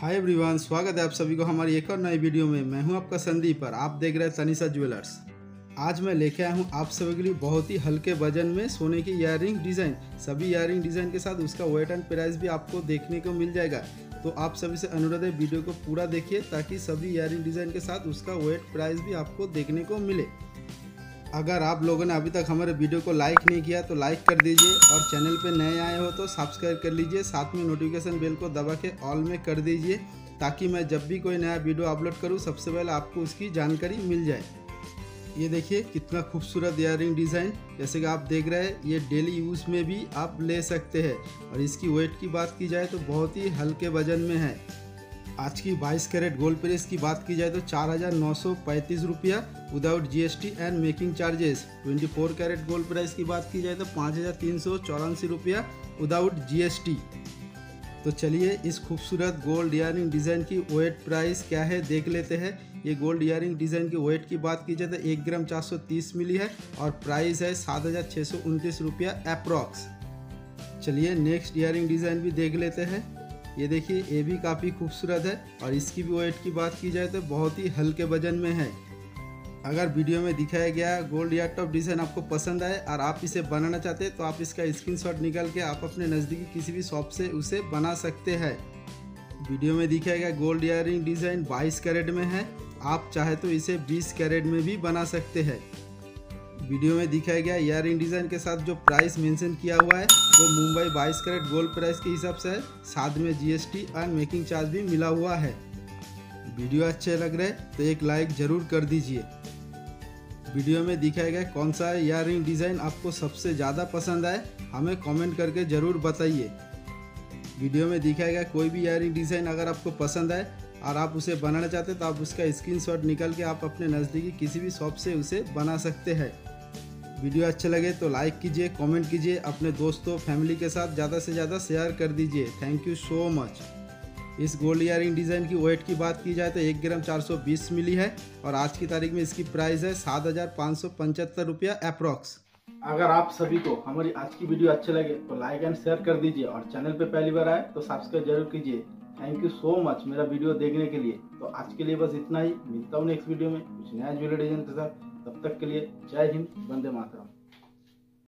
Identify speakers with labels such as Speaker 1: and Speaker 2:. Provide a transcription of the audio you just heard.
Speaker 1: Hi everyone, स्वागत है आप सभी को हमारी एक और नई वीडियो में। मैं हूं आपका संदीप और आप देख रहे हैं तनिषा ज्वेलर्स। आज मैं लेके आया हूं आप सभी के लिए बहुत ही हल्के वजन में सोने की ईयरिंग डिज़ाइन। सभी ईयरिंग डिज़ाइन के साथ उसका वेट एंड प्राइस भी आपको देखने को मिल जाएगा। तो आप सभी से अनुरोध है, वीडियो को पूरा देखिए ताकि सभी ईयरिंग डिज़ाइन के साथ उसका वेट प्राइस भी आपको देखने को मिले। अगर आप लोगों ने अभी तक हमारे वीडियो को लाइक नहीं किया तो लाइक कर दीजिए और चैनल पे नए आए हो तो सब्सक्राइब कर लीजिए। साथ में नोटिफिकेशन बेल को दबा के ऑल में कर दीजिए ताकि मैं जब भी कोई नया वीडियो अपलोड करूं सबसे पहले आपको उसकी जानकारी मिल जाए। ये देखिए कितना खूबसूरत ईयरिंग डिज़ाइन, जैसे कि आप देख रहे हैं ये डेली यूज़ में भी आप ले सकते हैं। और इसकी वेट की बात की जाए तो बहुत ही हल्के वजन में है। आज की 22 कैरेट गोल्ड प्राइस की बात की जाए तो 4,935 रुपया without GST and making charges. 24 carat gold price की बात की जाए तो 5,384 रुपया विदाउट जीएसटी। तो चलिए इस खूबसूरत गोल्ड ईयरिंग डिज़ाइन की वेट प्राइस क्या है देख लेते हैं। ये गोल्ड ईयरिंग डिज़ाइन की वेट की बात की जाए तो 1 ग्राम 430 मिली है और प्राइस है 7,629 रुपया अप्रॉक्स। चलिए नेक्स्ट ईयरिंग डिज़ाइन भी देख लेते हैं। ये देखिए ये भी काफ़ी खूबसूरत है और इसकी भी वेट की बात की जाए तो बहुत ही हल्के वजन में है। अगर वीडियो में दिखाया गया गोल्ड ईयर टॉप डिज़ाइन आपको पसंद आए और आप इसे बनाना चाहते हैं तो आप इसका स्क्रीनशॉट निकाल के आप अपने नज़दीकी किसी भी शॉप से उसे बना सकते हैं। वीडियो में दिखाया गया गोल्ड ईयरिंग डिज़ाइन 22 कैरेट में है, आप चाहे तो इसे 20 कैरेट में भी बना सकते हैं। वीडियो में दिखाया गया ईयरिंग डिज़ाइन के साथ जो प्राइस मेंशन किया हुआ है वो मुंबई 22 कैरेट गोल्ड प्राइस के हिसाब से है, साथ में जीएसटी एंड मेकिंग चार्ज भी मिला हुआ है। वीडियो अच्छे लग रहे तो एक लाइक ज़रूर कर दीजिए। वीडियो में दिखाया गया कौन सा ईयरिंग डिज़ाइन आपको सबसे ज़्यादा पसंद आए हमें कमेंट करके ज़रूर बताइए। वीडियो में दिखाया गया कोई भी ईयरिंग डिज़ाइन अगर आपको पसंद आए और आप उसे बनाना चाहते हैं तो आप उसका स्क्रीनशॉट निकाल के आप अपने नज़दीकी किसी भी शॉप से उसे बना सकते हैं। वीडियो अच्छे लगे तो लाइक कीजिए, कमेंट कीजिए, अपने दोस्तों फैमिली के साथ ज़्यादा से ज़्यादा शेयर कर दीजिए। Thank you so much. इस गोल्ड ईयरिंग डिज़ाइन की वेट की बात की जाए तो 1 ग्राम 420 मिली है और आज की तारीख में इसकी प्राइस है 7,575 रुपया अप्रॉक्स। अगर आप सभी को हमारी आज की वीडियो अच्छे लगे तो लाइक एंड शेयर कर दीजिए और चैनल पे पहली बार आए तो सब्सक्राइब जरूर कीजिए। थैंक यू सो मच मेरा वीडियो देखने के लिए। तो आज के लिए बस इतना ही, मिलता हूँ नेक्स्ट वीडियो में कुछ नया ज्वेलरी डिज़ाइन के साथ। तब तक के लिए जय हिंद, वंदे मातरम।